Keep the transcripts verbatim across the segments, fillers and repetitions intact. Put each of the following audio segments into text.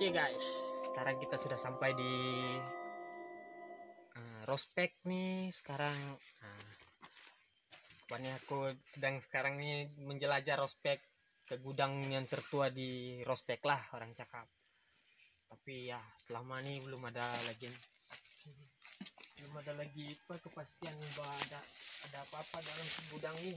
Oke guys, sekarang kita sudah sampai di uh, Rospek nih. Sekarang uh, Pokoknya aku sedang sekarang nih menjelajah Rospek, ke gudang yang tertua di Rospek lah orang cakap. Tapi ya selama ini belum ada lagi belum ada lagi apa kepastian bahwa ada ada apa-apa dalam gudang ini.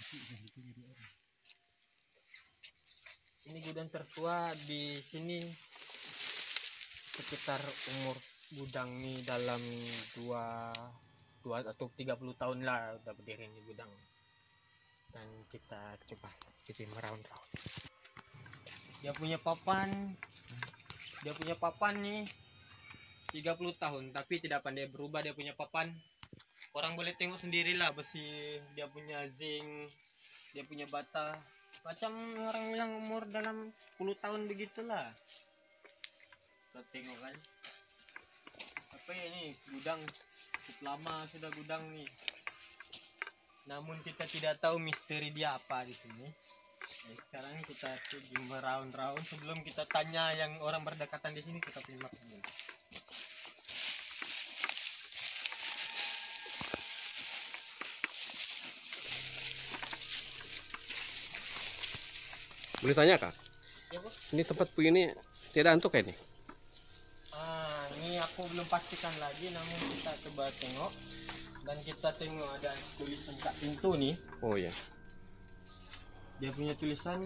Ini gudang tertua di sini, sekitar umur gudang ini dalam dua dua atau tiga puluh tahun lah udah berdiri di gudang. Dan kita coba jadi meraun-raun. Dia punya papan, dia punya papan nih tiga puluh tahun, tapi tidak pandai berubah dia punya papan. Orang boleh tengok sendirilah besi, dia punya zinc, dia punya bata. Macam orang bilang umur dalam sepuluh tahun begitulah. Kita tengok kan. Tapi ini gudang cukup lama sudah gudang nih. Namun kita tidak tahu misteri dia apa di sini. Nah, sekarang kita pergi meraun-raun. Sebelum kita tanya yang orang berdekatan di sini, kita pilih makan dulu. Boleh tanya kak? Ya, Bu? Ini tempat begini tidak antuk kayak ini? Ah, ini aku belum pastikan lagi, namun kita coba tengok. Dan kita tengok ada tulisan kat pintu nih. Oh ya. Dia punya tulisan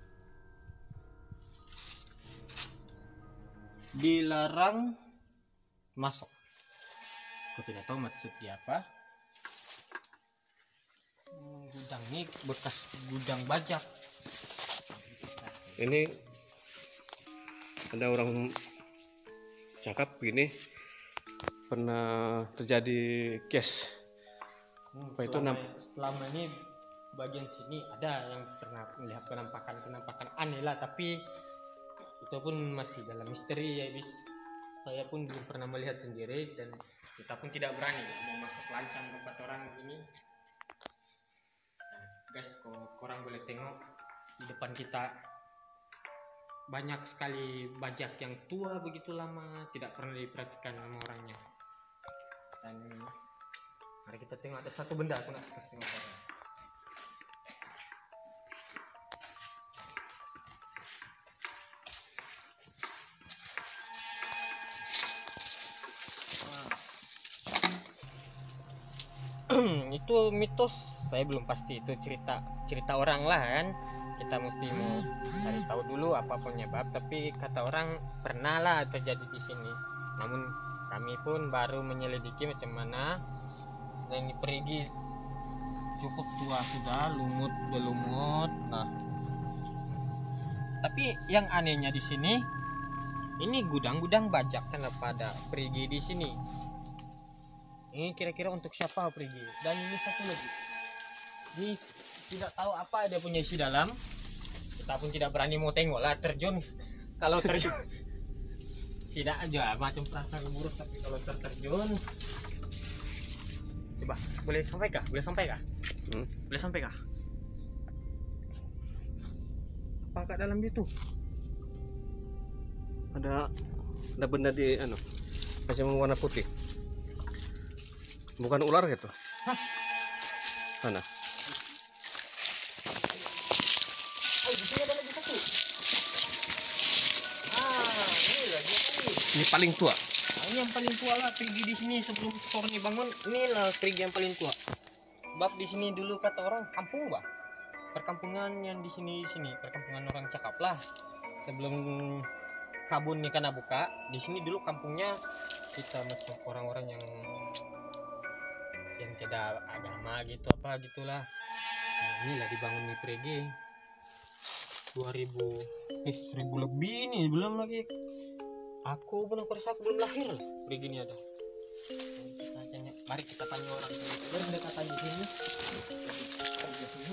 dilarang masuk. Aku tidak tahu maksudnya apa. Hmm, gudang ini bekas gudang bajak. Ini ada orang cakap begini pernah terjadi case. Hmm, Apa itu selama, nam- selama ini bagian sini ada yang pernah melihat penampakan penampakan aneh lah, tapi itu pun masih dalam misteri ya bis. Saya pun belum pernah melihat sendiri dan kita pun tidak berani mau masuk lancang tempat orang ini. Nah, guys, kok korang boleh tengok di depan kita banyak sekali bajak yang tua begitu lama, tidak pernah diperhatikan sama orangnya. Dan mari kita tengok, ada satu benda aku nak kasih tengok orang. Itu mitos, saya belum pasti itu cerita cerita orang lah kan. Kita mesti mau cari tahu dulu apa penyebab, tapi kata orang pernah lah terjadi di sini. Namun kami pun baru menyelidiki macam mana. Dan ini perigi cukup tua sudah, lumut berlumut. Nah, tapi yang anehnya di sini, ini gudang-gudang bajak, kenapa ada perigi di sini? Ini kira-kira untuk siapa perigi? Dan ini satu lagi, ini tidak tahu apa dia punya isi dalam. Kita pun tidak berani mau tengok lah, terjun. Kalau terjun tidak aja macam perasaan buruk, tapi kalau terterjun, coba boleh sampai kah? Boleh sampai kah? Hmm? Boleh sampai kah? Apa kat dalam itu? Ada ada benda di anu macam warna putih. Bukan ular gitu. Hah? Sana. Oh, di sini ada lagi satu. Ah, ini lagi ini. Ini paling tua. Nah, ini yang paling tua lah perigi di sini sebelum store nih bangun. Inilah perigi yang paling tua. Bab di sini dulu kata orang kampung bah. Perkampungan yang di sini sini perkampungan orang cakap lah. Sebelum kabun nih karena buka, di sini dulu kampungnya kita macam orang-orang yang yang tidak agama gitu apa gitulah. Nah, inilah dibangun nih perigi dua ribu, eh seribu lebih nih, belum lagi aku pun aku rasa aku belum lahir perigi ini ada. Kita tanya, mari kita tanya orang berdekatan di sini. Di sini.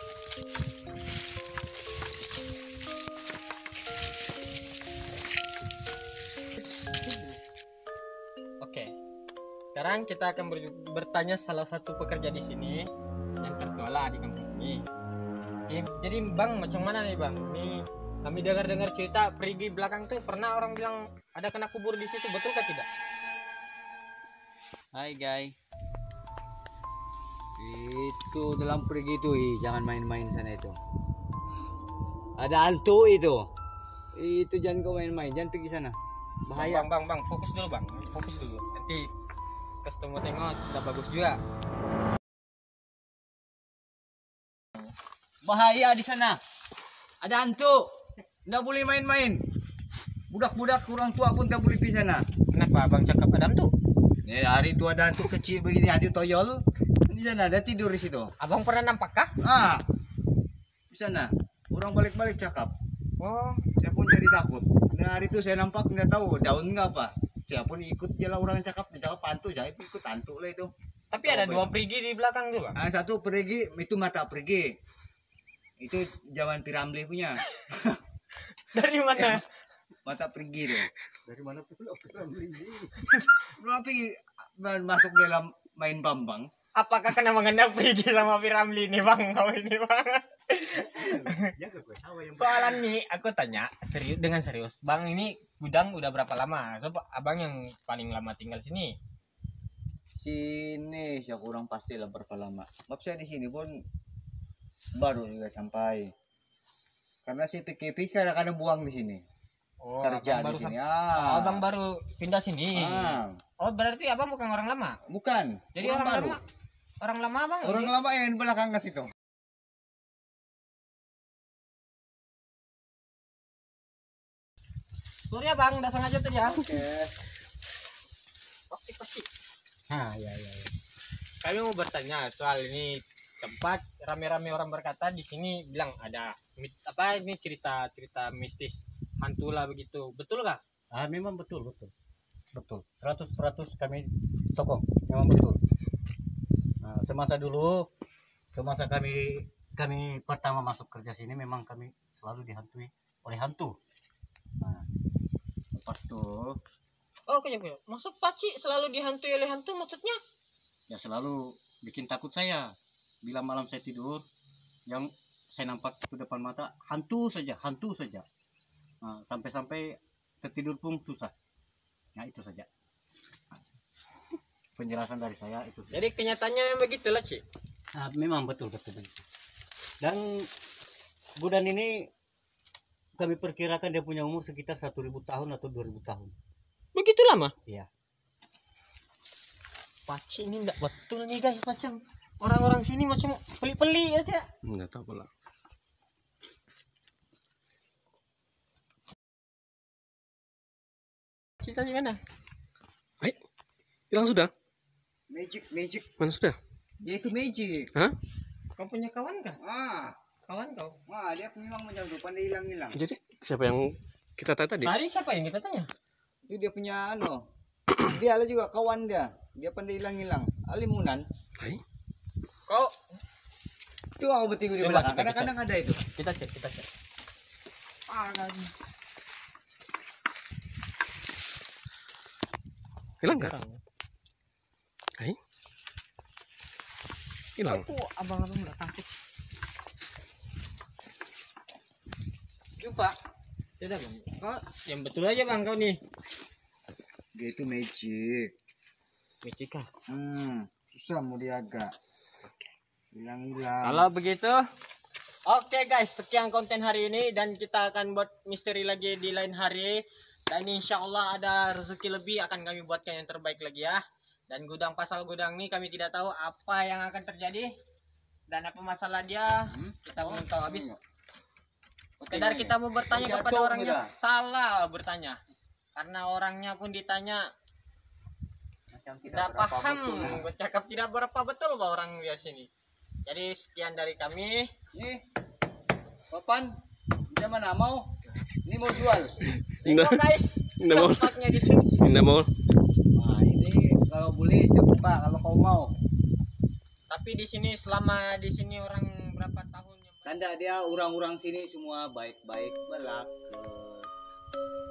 Oke, sekarang kita akan ber bertanya salah satu pekerja di sini yang tertua lah di kampung ini. Jadi bang, macam mana nih bang? Ini Kami dengar-dengar cerita perigi belakang tuh pernah orang bilang ada kena kubur di situ, betul kah tidak? Hai guys. Itu dalam pergi itu, ih, jangan main-main sana itu. Ada hantu itu. Itu jangan kau main-main, jangan pergi sana. Bahaya. Bang, bang, bang, fokus dulu bang, fokus dulu. Nanti customer tengok udah bagus juga. Bahaya di sana. Ada hantu. Nggak boleh main-main. Budak-budak orang tua pun tak boleh pergi sana. Kenapa bang cakap Adam tuh? Ya, hari itu ada hantu kecil begini, ada toyol. Di sana ada tidur di situ. Abang pernah nampak kah? Ah. Di sana. Orang balik-balik cakap. Oh, Saya pun jadi takut. Nah, hari itu saya nampak nggak tahu daun nggak apa. Saya pun ikut jalan orang cakap, dia cakap hantu, saya pun ikut hantu lah itu. tapi ada dua perigi di belakang juga. Ah, satu pergi, itu mata pergi. Itu zaman Piramli punya. Dari mana? Mata pergi tuh. Dari mana pula Piramli? Belum pergi masuk dalam main bambang. Apakah kena mengendap perigi sama Piramli ini bang? Kau ini bang. Soalan nih, aku tanya serius dengan serius, bang ini gudang udah berapa lama? Coba abang yang paling lama tinggal sini. Sini saya kurang pasti lah berapa lama. Sebab saya di sini pun baru juga sampai. Karena si P K P kadang-kadang buang di sini. Oh, Kerja abang di baru sini. sam- Ah. oh, abang baru pindah sini. Ah. Oh berarti abang bukan orang lama. Bukan. Jadi orang orang, baru. lama. Orang lama abang. Orang Jadi- lama yang di belakang ke situ. Sorry ya bang, udah sengaja tadi ya. Oke. Pasti pasti. Nah ya ya. ya. Kami mau bertanya soal ini tempat rame-rame orang berkata di sini bilang ada mit- apa ini cerita cerita mistis hantu lah begitu, betul nggak? Ah, memang betul, betul. Betul. seratus persen kami sokong. Memang betul. Nah, semasa dulu, semasa kami kami pertama masuk kerja sini memang kami selalu dihantui oleh hantu. Nah, lepas itu Oh oke oke. Maksud Paci selalu dihantui oleh hantu maksudnya? ya selalu bikin takut saya. Bila malam saya tidur, yang saya nampak ke depan mata hantu saja, hantu saja. Nah, sampai-sampai tertidur pun susah. Nah, itu saja. Penjelasan dari saya itu. Jadi kenyataannya memang begitu lah Ci. Nah, memang betul betul. betul. Dan gudang ini kami perkirakan dia punya umur sekitar satu ribu tahun atau dua ribu tahun. Begitu lama? Iya. Paci ini enggak betul nih guys, macam orang-orang sini macam peli-peli aja. Enggak tahu pula. Cerita di mana? Hai. Hilang sudah? Magic, magic. Mana sudah? Dia itu magic. Hah? Kau punya kawan kah? Ah. Kawan kau? Wah, dia memang macam tu, pandai hilang-hilang. Jadi siapa yang kita tanya tadi? Tadi siapa yang kita tanya? Itu dia punya anu. Dia lah juga kawan dia. Dia pandai hilang-hilang. Alimunan. Hai. Kau Itu aku bertinggu di Coba belakang. kita Kadang-kadang ada itu. kita cek, kita cek. Ah, kan. Hilang enggak? Hai. Hilang. Aku abang-abang udah takut. Jumpa. Tidak bang. Kau yang betul aja bang kau nih. Dia itu magic. Micika. Hmm, susah mau diaga. Hilang-hilang. Kalau begitu, oke guys, sekian konten hari ini dan kita akan buat misteri lagi di lain hari. Dan insya Allah ada rezeki lebih akan kami buatkan yang terbaik lagi ya. Dan gudang pasal gudang ini kami tidak tahu apa yang akan terjadi dan apa masalah dia, kita belum tahu habis. Sekedar kita mau bertanya Jatuh kepada orangnya, udah. salah bertanya. Karena orangnya pun ditanya Macam tidak berapa paham, betul. bercakap tidak berapa betul bahwa orang dia sini. Jadi sekian dari kami. Nih, papan, dia mana mau? Ini mau jual. Tengok guys, Nggak mau. tempatnya di sini. Enggak mau. Nah, ini kalau boleh saya buka kalau kau mau. Tapi di sini selama di sini orang berapa tahun yang Tanda dia orang-orang sini semua baik-baik belak.